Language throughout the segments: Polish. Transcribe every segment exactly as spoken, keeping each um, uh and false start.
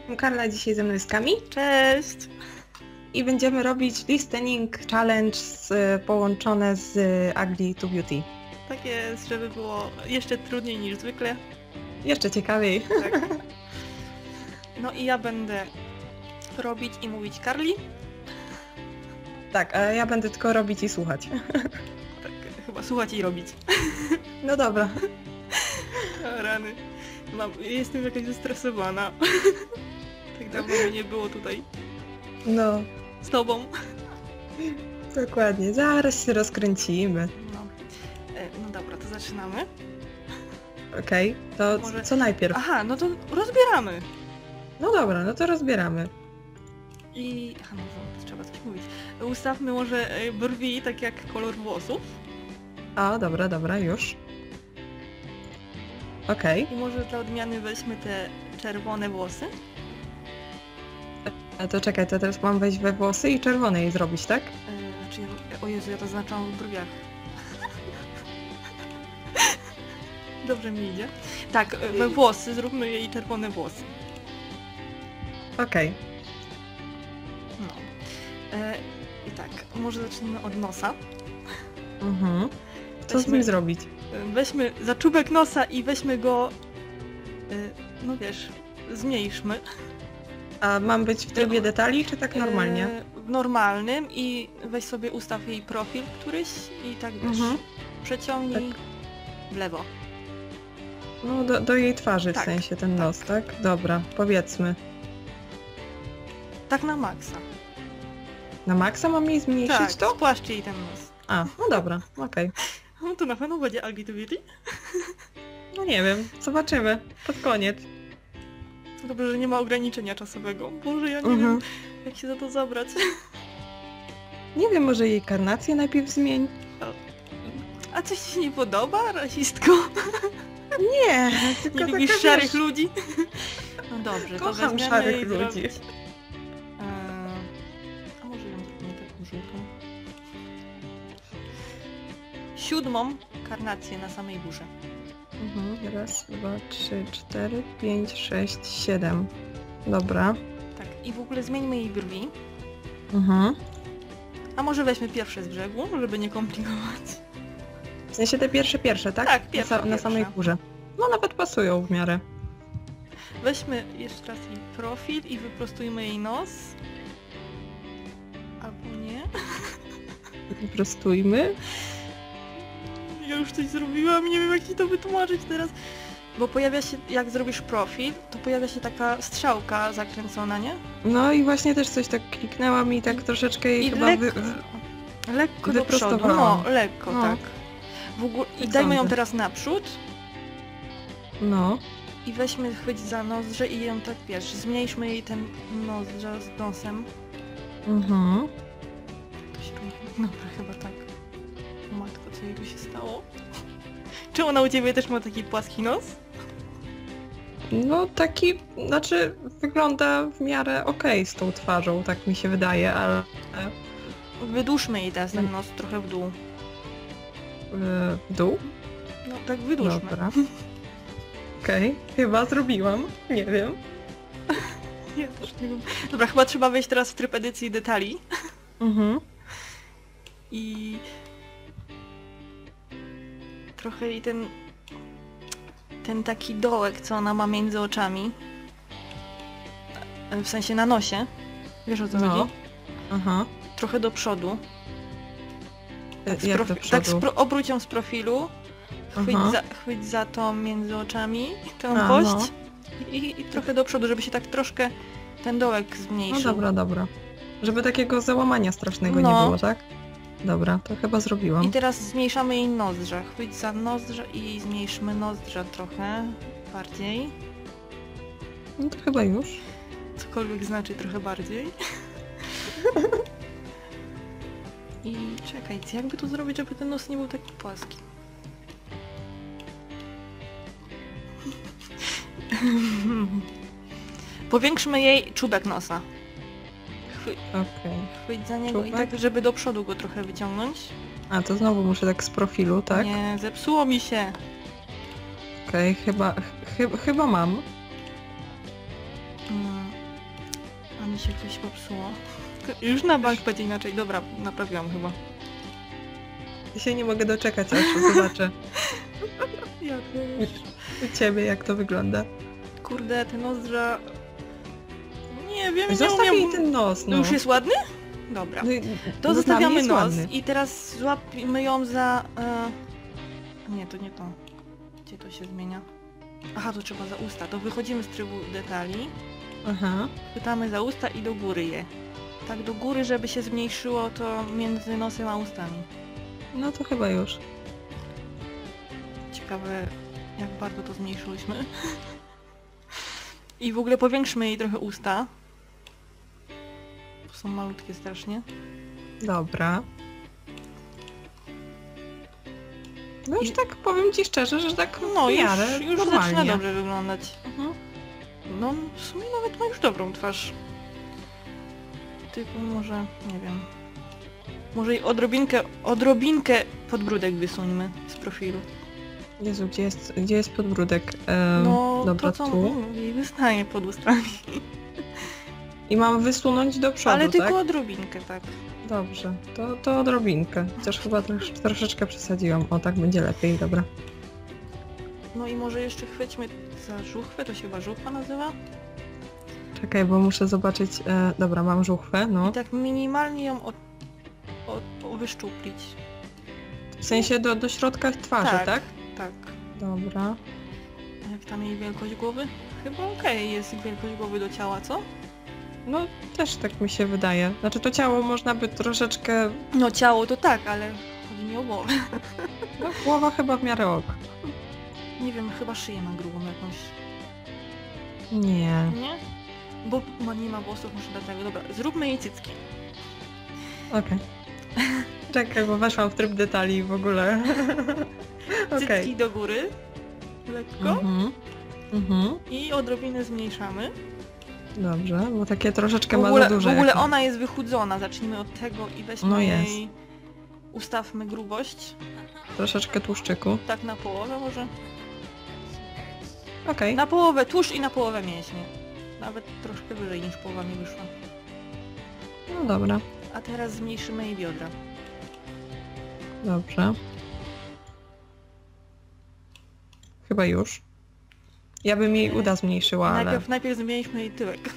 Karla, dzisiaj ze mną jest Kami Cześć! i będziemy robić listening challenge z, połączone z Ugly to Beauty. Tak jest, żeby było jeszcze trudniej niż zwykle. Jeszcze ciekawiej. Tak. No i ja będę robić i mówić Karli. Tak, a ja będę tylko robić i słuchać. Tak, chyba słuchać i robić. No dobra. O, rany. Mam, jestem jakaś zestresowana. Tak dawno mnie nie było tutaj No, z tobą. dokładnie. Zaraz się rozkręcimy. No, e, no dobra, to zaczynamy. Okej, okay. To Może... co najpierw? Aha, no to rozbieramy. No dobra, no to rozbieramy. I... Aha, no to trzeba coś mówić. Ustawmy może brwi tak jak kolor włosów. A, dobra, dobra, już. Okej. Okay. I może dla odmiany weźmy te czerwone włosy. A to czekaj, to teraz mam wejść we włosy i czerwone jej zrobić, tak? Yy, znaczy, o Jezu, ja to zaznaczam w brwiach. Dobrze mi idzie. Tak, we włosy, zróbmy jej czerwone włosy. Okej. Okay. No. Yy, I tak, może zacznijmy od nosa. Mhm. Co weźmy, z nim zrobić? Weźmy za czubek nosa i weźmy go, yy, no wiesz, zmniejszmy. A mam być w trybie detali, czy tak normalnie? Yy, w normalnym i weź sobie ustaw jej profil któryś i tak wiesz, mhm. przeciągnij tak w lewo. No do, do jej twarzy tak, w sensie ten tak. nos, tak? Dobra, powiedzmy. Tak na maksa. Na maksa mam jej zmniejszyć tak, to? spłaszcz jej ten nos. A, no dobra, okej. Okay. No to na pewno będzie Ugly to Beauty? No nie wiem, zobaczymy. Pod koniec. Dobrze, że nie ma ograniczenia czasowego. Boże, ja nie mhm. wiem, jak się za to zabrać. Nie wiem, może jej karnację najpierw zmień? A coś ci się nie podoba, rasistko? Nie, tylko nie lubisz taka, szarych wiesz... ludzi? No dobrze, to Kocham weźmiemy szarych i ludzi. zrobić. Eee, a może ją zrobimy taką żółtą? Siódmą karnację na samej górze. Mhm. Raz, dwa, trzy, cztery, pięć, sześć, siedem. Dobra. Tak, i w ogóle zmieńmy jej brwi. Mhm. A może weźmy pierwsze z brzegu, żeby nie komplikować. W sensie te pierwsze, pierwsze, tak? Tak, pierwsze, na, sa- na pierwsze. samej górze. No nawet pasują w miarę. Weźmy jeszcze raz jej profil i wyprostujmy jej nos. Albo nie. Wyprostujmy. Ja już coś zrobiłam, nie wiem jak ci to wytłumaczyć teraz. Bo pojawia się, jak zrobisz profil, to pojawia się taka strzałka zakręcona, nie? No i właśnie też coś tak kliknęłam i tak troszeczkę jej I chyba lek... wy... lekko do przodu. No, lekko, no. tak. W ogóle... I tak dajmy ją sądzę. teraz naprzód. No. I weźmy chwyć za nozdrze i ją tak, wiesz, zmniejszmy jej ten nozdrze z nosem. Mhm. To się robi. Dobra, chyba tak. O matko, co jej tu się stało? Czy ona u ciebie też ma taki płaski nos? No taki, znaczy wygląda w miarę okej okay z tą twarzą, tak mi się wydaje, ale... Wydłużmy jej teraz ten nos trochę w dół. W dół? No tak wydłużmy. Dobra. Okej, okay. Chyba zrobiłam, nie wiem. Ja też nie wiem. Dobra, chyba trzeba wejść teraz w tryb edycji detali. Mhm. I... trochę i ten... ten taki dołek, co ona ma między oczami. W sensie na nosie. Wiesz o co no. chodzi? Aha. Trochę do przodu. Tak, Jak profi- do przodu? tak obróć ją z profilu. Chwyć za, chwyć za to między oczami, tę A, kość no. i, i trochę do przodu, żeby się tak troszkę ten dołek zmniejszył. No dobra, dobra. Żeby takiego załamania strasznego no. nie było, tak? Dobra, to chyba zrobiłam. I teraz zmniejszamy jej nozdrze. Chwyć za nozdrze i zmniejszmy nozdrze trochę bardziej. No to chyba już. Cokolwiek znaczy trochę bardziej. I czekajcie, jakby to zrobić, żeby ten nos nie był taki płaski? Powiększmy jej czubek nosa. Chwy... Okay. Chwyć za niego czubek? i tak, żeby do przodu go trochę wyciągnąć. A, to znowu muszę tak z profilu, tak? Nie, zepsuło mi się. Okej, okay, chyba, ch chyba mam. Mm. mi się coś popsuło. Już na bank będzie inaczej. Dobra, naprawiłam chyba. Ja się nie mogę doczekać, aż zobaczę Ja też. u ciebie, jak to wygląda. Kurde, te nozdrza... Nie wiem, nie Zostaw umiem... jej ten nos, no. Już jest ładny? Dobra. No i- To no dla zostawiamy mnie jest nos ładny. i teraz złapmy ją za... E... Nie, to nie to. Gdzie to się zmienia? Aha, to trzeba za usta. To wychodzimy z trybu detali, Aha. chwytamy za usta i do góry je. Tak do góry, żeby się zmniejszyło to między nosem a ustami. No to chyba już. Ciekawe, jak bardzo to zmniejszyłyśmy. I w ogóle powiększmy jej trochę usta. Są malutkie strasznie. Dobra. No już I- tak powiem ci szczerze, że tak No w już, miarę już normalnie. zaczyna dobrze wyglądać. Mhm. No w sumie nawet ma już dobrą twarz. Tylko może, nie wiem. Może i odrobinkę, odrobinkę podbródek wysuńmy z profilu. Jezu, gdzie jest, gdzie jest podbródek? Ehm, No dobra, to co tu. mm, jej wystaje pod ustami. I mam wysunąć do przodu, Ale tylko tak? odrobinkę, tak. Dobrze, to, to odrobinkę. Chociaż chyba trosz, troszeczkę przesadziłam. O, tak będzie lepiej, dobra. No i może jeszcze chwyćmy za żuchwę, to się chyba żuchwa nazywa? Czekaj, bo muszę zobaczyć... E, dobra, mam żuchwę, no. I tak minimalnie ją od, od, od, wyszczuplić. W sensie do, do środka twarzy, tak? Tak. Tak. Dobra. Jak tam jej wielkość głowy? Chyba okej jest wielkość głowy do ciała, co? No, też tak mi się wydaje. Znaczy to ciało można by troszeczkę... No ciało to tak, ale chodzi mi o głowę. No, głowa chyba w miarę ok. Nie wiem, chyba szyję ma grubą jakąś. Nie. Nie? Bo ma, nie ma włosów, muszę dlatego. Dobra, zróbmy jej cycki. Okej. Czekaj, bo weszłam w tryb detali w ogóle. Cycki Okej. do góry. Lekko. Mhm. Mhm. I odrobinę zmniejszamy. Dobrze, bo takie troszeczkę W ma ogóle, za duże. w ogóle jak- ona jest wychudzona. Zacznijmy od tego i weźmy No jest. jej... Ustawmy grubość. Troszeczkę tłuszczyku. Tak na połowę może. Okej. Na połowę tłuszcz i na połowę mięśnie. Nawet troszkę wyżej niż połowa mi wyszła. No dobra. A teraz zmniejszymy jej biodra. Dobrze. Chyba już. Ja bym jej uda zmniejszyła, ale... Najpierw, najpierw zmniejszymy jej tyłek.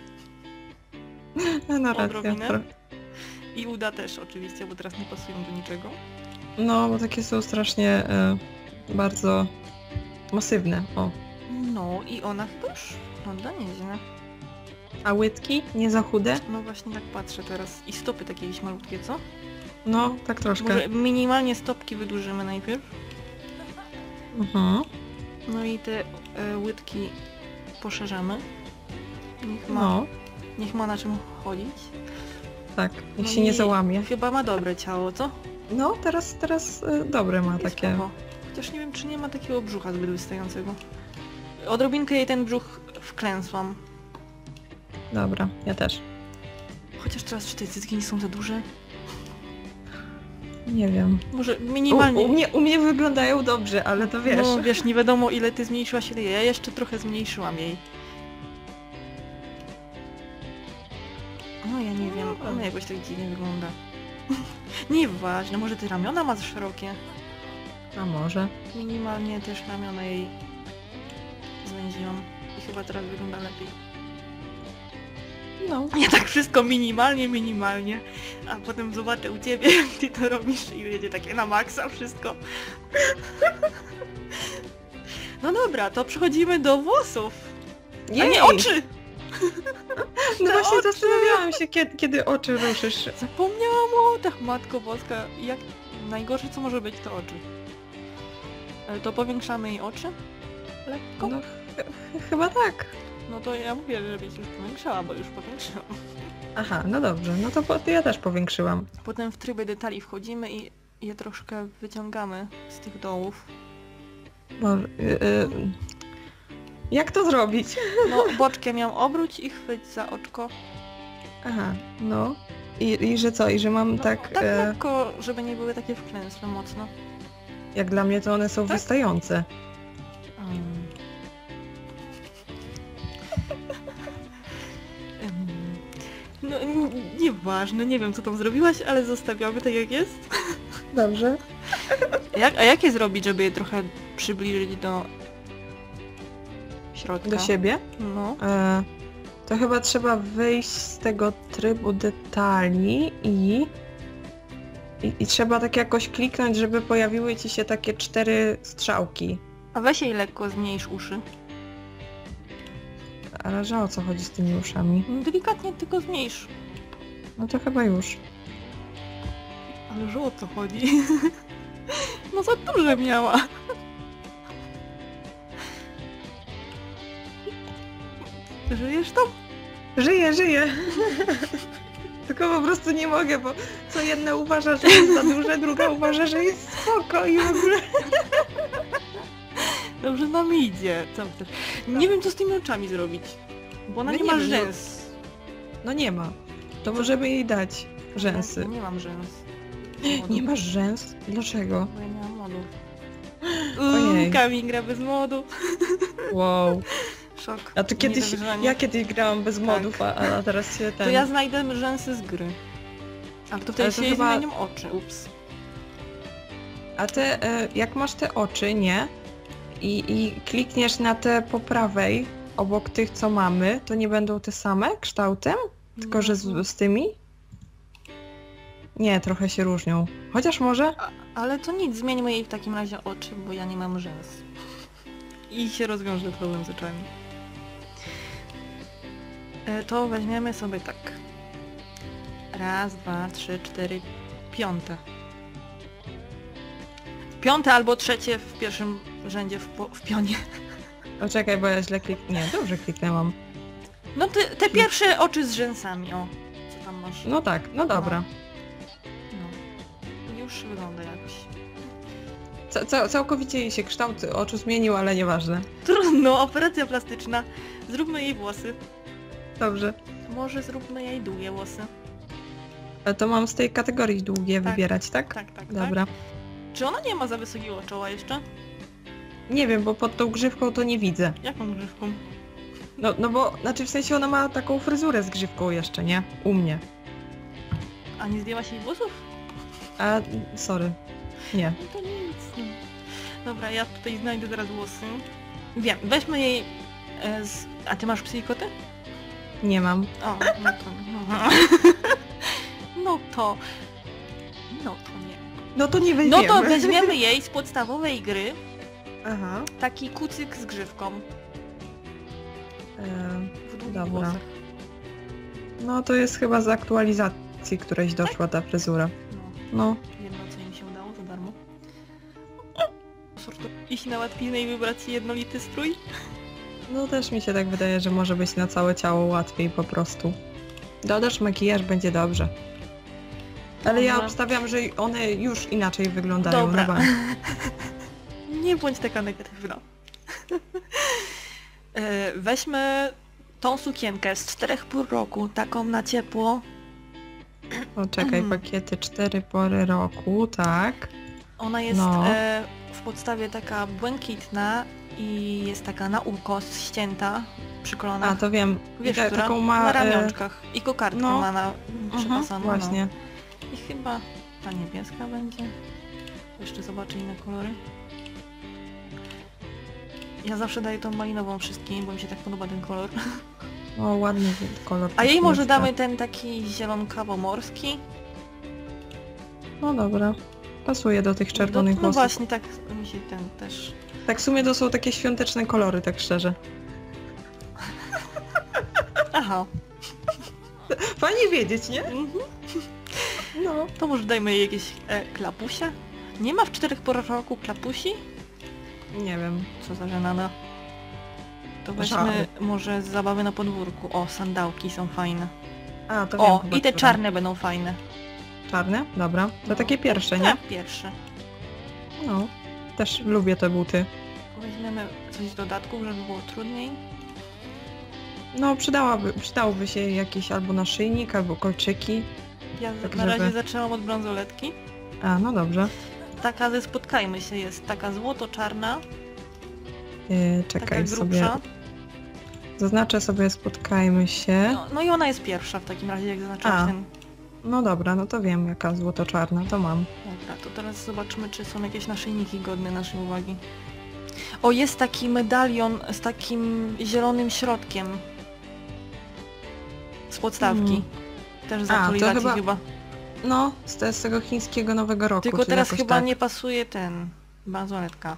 No racja. odrobinę. tro- I uda też oczywiście, bo teraz nie pasują do niczego. No, bo takie są strasznie e, bardzo masywne. O. No i ona chyba już wygląda nieźle. A łydki? Nie za chude? No właśnie tak patrzę teraz. I stopy takie jakieś malutkie, co? No, tak troszkę. Może minimalnie stopki wydłużymy najpierw. Mhm. No i te e, łydki poszerzamy. Niech ma, No, niech ma na czym chodzić. tak. Niech No się nie i załamie. Chyba ma dobre ciało, co? No, teraz, teraz e, dobre ma I takie. spoko. Chociaż nie wiem, czy nie ma takiego brzucha zbyt wystającego. Odrobinkę jej ten brzuch wklęsłam. Dobra, ja też. Chociaż teraz czy te cycki nie są za duże? Nie wiem. Może U, minimalnie... u, mnie, u mnie wyglądają dobrze, ale to wiesz. No wiesz, nie wiadomo ile ty zmniejszyłaś ile ja jeszcze trochę zmniejszyłam jej. No ja nie wiem, ona jakoś tak dziwnie wygląda. Nieważne, może te ramiona ma za szerokie. A może? Minimalnie też ramiona jej zwęziłam. I chyba teraz wygląda lepiej. No. Ja tak wszystko minimalnie, minimalnie. A potem zobaczę u ciebie, jak ty to robisz i będzie takie na maksa wszystko. No dobra, to przechodzimy do włosów. A Jej! nie oczy! No Te właśnie oczy! zastanawiałam się, kiedy, kiedy oczy ruszysz. Zapomniałam o oczach, Matko Boska. Jak najgorsze co może być to oczy. Ale to powiększamy jej oczy? Lekko? No ch chyba tak. No to ja mówię, żebyś już powiększała, bo już powiększyłam. Aha, no dobrze, no to po, ja też powiększyłam. Potem w tryby detali wchodzimy i je troszkę wyciągamy z tych dołów. Bo, y, y, jak to zrobić? No, boczkiem ją obróć i chwyć za oczko. Aha, no. I, i że co? I że mam No, tak... tak e, lekko, żeby nie były takie wklęsłe mocno. jak dla mnie to one są Tak? wystające. Um. No n- nieważne, nie wiem co tam zrobiłaś, ale zostawiamy tak jak jest. Dobrze. Jak, a jak je zrobić, żeby je trochę przybliżyć do środka? Do siebie? No. E, to chyba trzeba wyjść z tego trybu detali i, i... I trzeba tak jakoś kliknąć, żeby pojawiły ci się takie cztery strzałki. A weź jej lekko zmniejsz uszy. Ale że o co chodzi z tymi uszami? No, delikatnie tylko zmniejsz. No to chyba już. Ale że o co chodzi? No za duże miała. Żyjesz tam? Żyję, żyję. Tylko po prostu nie mogę, bo co jedna uważa, że jest za duże, druga uważa, że jest spoko i w ogóle... Dobrze nam idzie. Co chcesz? Nie wiem co z tymi oczami zrobić. Bo ona No nie nie ma wiem, no- rzęs. No nie ma. To możemy jej dać rzęsy. Ja nie mam rzęs. Nie masz rzęs? Dlaczego? Bo ja nie mam modów. Ojej. Uuu, Kamil gra bez modu. Wow. Szok. A to kiedyś, Niedowierzanie. ja kiedyś grałam bez modów, a, a teraz się ten... To ja znajdę rzęsy z gry. A to wtedy Ale to się chyba- zmienią oczy, ups. A te, e, jak masz te oczy, nie? I, I klikniesz na te po prawej, obok tych co mamy, to nie będą te same kształtem? Tylko, że z, z tymi? Nie, trochę się różnią. Chociaż może? A, ale to nic, zmieńmy jej w takim razie oczy, bo ja nie mam rzęs. I się rozwiąże problem z oczami. E, to weźmiemy sobie tak. Raz, dwa, trzy, cztery, piąte. Piąte albo trzecie w pierwszym rzędzie w, po, w pionie. O, czekaj, bo ja źle klik... Nie, dobrze kliknęłam. No te, te pierwsze oczy z rzęsami, o. Co tam masz? No tak, no dobra. No. Już wygląda jakoś. Ca ca całkowicie jej się kształt oczu zmienił, ale nieważne. Trudno, operacja plastyczna. Zróbmy jej włosy. Dobrze. Może zróbmy jej długie włosy. Ale to mam z tej kategorii długie Tak. wybierać, tak? Tak, tak, Dobra. tak. Czy ona nie ma za wysokiego czoła jeszcze? Nie wiem, bo pod tą grzywką to nie widzę. Jaką grzywką? No, no bo, znaczy w sensie ona ma taką fryzurę z grzywką jeszcze, nie? U mnie. A nie zdjęła się jej włosów? A, sorry. Nie. No to nic. No. Dobra, ja tutaj znajdę teraz włosy. Wiem, weźmy jej e, z... A ty masz psy i koty? Nie mam. O, no to... No, no to... No to nie. No to nie No weźmiemy. to weźmiemy jej z podstawowej gry Aha. taki kucyk z grzywką. E, W długich Dobra. włosach. no to jest chyba z aktualizacji którejś doszła ta fryzura. No. No. Jedno co im się udało za darmo. Sortu iść na łatwiznę i wybrać jednolity strój. No też mi się tak wydaje, że może być na całe ciało łatwiej po prostu. Dodasz makijaż, będzie dobrze. Ale ja Dobra. obstawiam, że one już inaczej wyglądają. Dobra. Na bank. Nie bądź taka negatywna. E, Weźmy tą sukienkę z czterech pór roku, taką na ciepło. O, czekaj, Mhm. pakiety cztery pory roku, tak. Ona jest No. e, w podstawie taka błękitna i jest taka na ukos ścięta przy kolanach. A, to wiem. Wiesz, I ta, która? taką ma... Na e, ramionczkach. I kokardkę no. ma na mhm, przypasaną. właśnie. No. I chyba ta niebieska będzie. Jeszcze zobaczę inne kolory. Ja zawsze daję tą malinową wszystkim, bo mi się tak podoba ten kolor. O, ładny kolor. A jej taki może jest, damy tak. ten taki zielonkawo-morski. No dobra. Pasuje do tych czerwonych no, no włosów. właśnie, tak mi się ten też... Tak w sumie to są takie świąteczne kolory, tak szczerze. Aha. Fajnie wiedzieć, nie? Mhm. No. To może dajmy jej jakieś e, klapusia? Nie ma w czterech porach roku klapusi? Nie wiem. Co za żenada. To weźmy Żary. może z zabawy na podwórku. O, sandałki są fajne. A, to wiem O, chyba, i te które. czarne będą fajne. Czarne? Dobra. To No. takie pierwsze, nie? Tak, pierwsze. No. Też lubię te buty. Weźmiemy coś z dodatków, żeby było trudniej. No, przydałaby, przydałoby się jakiś albo naszyjnik, albo kolczyki. Ja Tak, na razie żeby- zaczęłam od bransoletki. A, no dobrze. Taka ze spotkajmy się jest, taka złoto-czarna, Yy, taka czekaj grubsza. sobie. Zaznaczę sobie, spotkajmy się. No, no i ona jest pierwsza w takim razie, jak zaznaczyłam A. ten... No dobra, no to wiem jaka złoto-czarna, to mam. Dobra, to teraz zobaczymy, czy są jakieś naszyjniki godne naszej uwagi. O, jest taki medalion z takim zielonym środkiem. Z podstawki. Mm. Też z A, to aktualizacji chyba- chyba. No, z, te, z tego chińskiego Nowego Roku. Tylko czy teraz jakoś chyba tak. nie pasuje ten... bransoletka.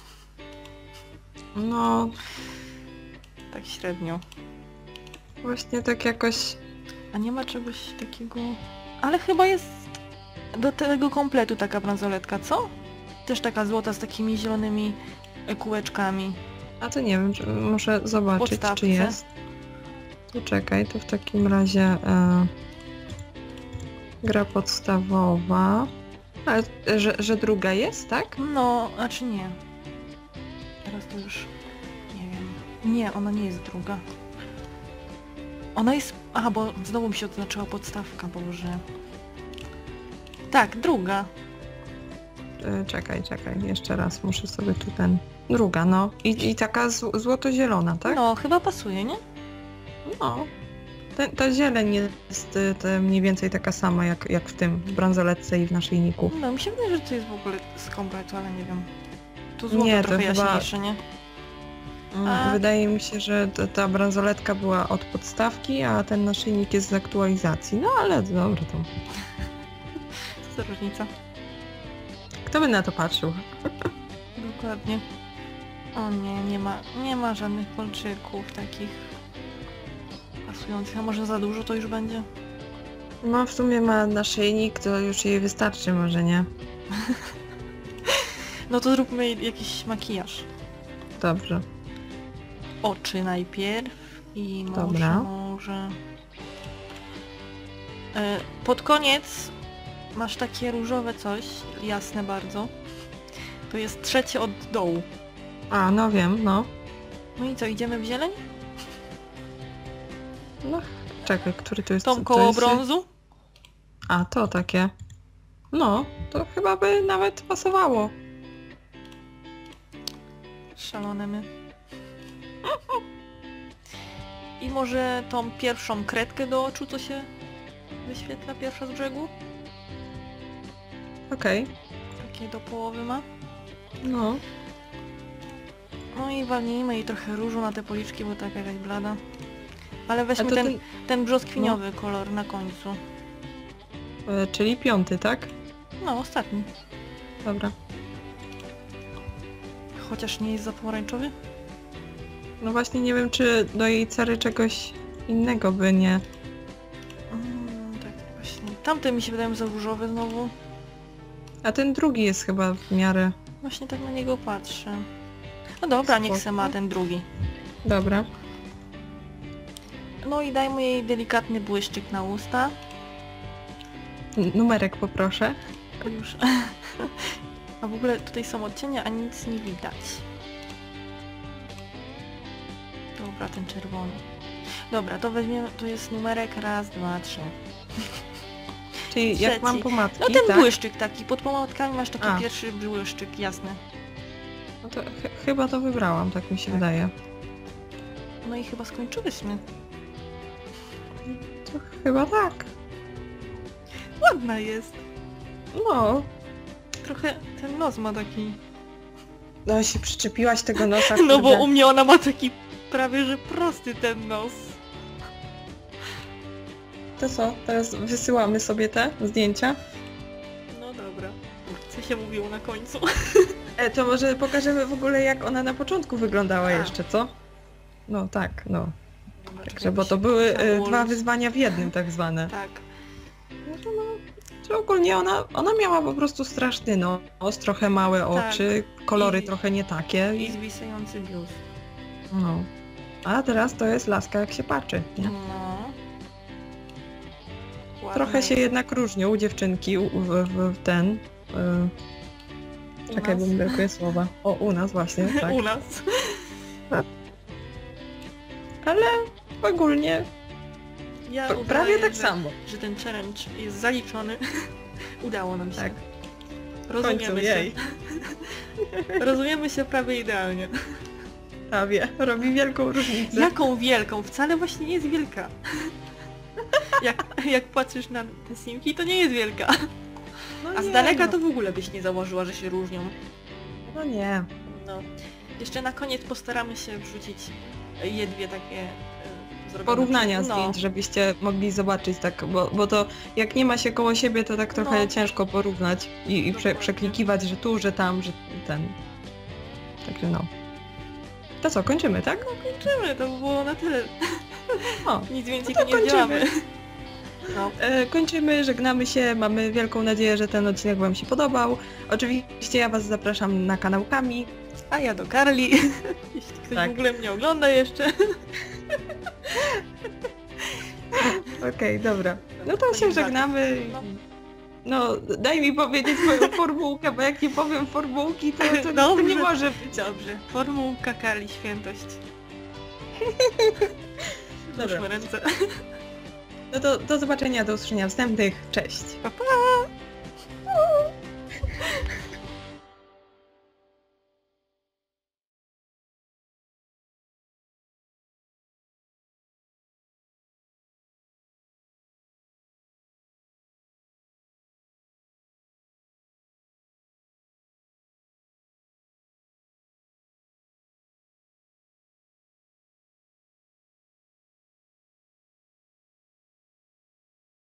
No, Tak średnio. właśnie tak jakoś... A nie ma czegoś takiego... Ale chyba jest do tego kompletu taka bransoletka, co? Też taka złota z takimi zielonymi e, kółeczkami. A to nie wiem, czy, muszę zobaczyć, Podstawce. czy jest. To czekaj, to w takim razie e, gra podstawowa. Ale że, że druga jest, tak? No, znaczy nie. Teraz to już... nie wiem. Nie, ona nie jest druga. Ona jest... Aha, bo znowu mi się odznaczyła podstawka, Boże. Tak, druga. E, czekaj, czekaj, jeszcze raz, muszę sobie tu ten... Druga, no. I, i taka zł- złoto-zielona, tak? No, chyba pasuje, nie? No. Te, ta zieleń jest e, te mniej więcej taka sama jak, jak w tym w bransoletce i w naszyjniku. No, mi się wydaje, że to jest w ogóle z kompletu, ale nie wiem. Tu złoto Nie, to trochę chyba- jaśniejsze, nie? Mm, A- Wydaje mi się, że ta, ta bransoletka była od podstawki, a ten naszyjnik jest z aktualizacji. No ale dobra to. Co za różnica? Kto by na to patrzył? Dokładnie. O nie, nie ma, nie ma żadnych kolczyków takich pasujących. A może za dużo to już będzie? No w sumie ma naszyjnik, to już jej wystarczy może, nie? No to zróbmy jej jakiś makijaż. Dobrze. Oczy najpierw i może, Dobra. może... E, Pod koniec masz takie różowe coś, jasne bardzo. To jest trzecie od dołu. A, no wiem, no. No i co, idziemy w zieleń? No, czekaj, który to jest? Tą to koło jest... brązu? A, to takie. No, to chyba by nawet pasowało. Szalone my. I może tą pierwszą kredkę do oczu, co się wyświetla pierwsza z brzegu? Okej. Takie do połowy ma. No. No i walnijmy jej trochę różu na te policzki, bo taka jakaś blada. Ale A weźmy to ten, ten... ten brzoskwiniowy kolor na końcu. e, czyli piąty, tak? No, ostatni. Dobra. Chociaż nie jest za pomarańczowy? No właśnie nie wiem, czy do jej cery czegoś innego by nie... Mm, tak właśnie. Tamte mi się wydają za różowe znowu. A ten drugi jest chyba w miarę... Właśnie tak na niego patrzę. No dobra, niech se ma ten drugi. Dobra. No i dajmy jej delikatny błyszczyk na usta. N- numerek poproszę. Już. A w ogóle tutaj są odcienia, a nic nie widać. Dobra, ten czerwony. Dobra, to weźmiemy, to jest numerek raz, dwa, trzy. Czyli Trzeci. jak mam pomadki, No ten tak? błyszczyk taki, pod pomadkami masz taki A. pierwszy błyszczyk, jasny. No to ch- chyba to wybrałam, tak mi się Tak. wydaje. No i chyba skończyłyśmy. To chyba tak. Ładna jest. No. Trochę ten nos ma taki... No się przyczepiłaś tego nosa, No bo kurde. u mnie ona ma taki prawie że prosty ten nos. To co? Teraz wysyłamy sobie te zdjęcia? No dobra. Co się mówiło na końcu? E, to może pokażemy w ogóle jak ona na początku wyglądała A. jeszcze, co? No tak, no. Dobra, Także, czekaj, bo mi to się były e, założyć. dwa wyzwania w jednym tak zwane. Tak. Że no, że ogólnie ona, ona miała po prostu straszny nos, trochę małe Tak. oczy, kolory I- trochę nie takie. I zwisający biust. No. A teraz to jest laska jak się patrzy, nie? No. Ładna Trochę się jest. jednak różnią u dziewczynki w, w, w ten... U Yy, czekaj, bo nas. mi brakuje słowa. O, u nas właśnie, tak. U nas. Ale ogólnie Ja p- uznaję, prawie tak że, samo. że ten challenge jest zaliczony. Udało nam się. Tak. W końcu, Rozumiemy się. jej. Rozumiemy się prawie idealnie. poprawie. Robi wielką różnicę. Jaką wielką? Wcale właśnie nie jest wielka. Jak, jak patrzysz na te simki, to nie jest wielka. No A z nie, daleka no. to w ogóle byś nie założyła, że się różnią. No nie. No. Jeszcze na koniec postaramy się wrzucić je dwie takie e, zrobione Porównania przez- no. zdjęć, żebyście mogli zobaczyć tak, bo, bo to jak nie ma się koło siebie, to tak trochę No. ciężko porównać i, i prze, Dokładnie. przeklikiwać, że tu, że tam, że ten. Także no. To co, kończymy, tak? Kończymy, to by było na tyle. O, Nic więcej No tu to nie kończymy. działamy. No. e, kończymy, żegnamy się, mamy wielką nadzieję, że ten odcinek wam się podobał. Oczywiście ja was zapraszam na kanał Kami. A ja do Karli. Jeśli ktoś Tak. w ogóle mnie ogląda jeszcze. Okej, dobra. No to To się nie żegnamy. No. No, daj mi powiedzieć swoją formułkę, bo jak nie powiem formułki, to, to, to Dobrze. nie może być. Dobrze. Formułka Karli Świętość. Dobra. Złóżmy ręce. No to do zobaczenia, do usłyszenia wstępnych. Cześć. Pa, pa!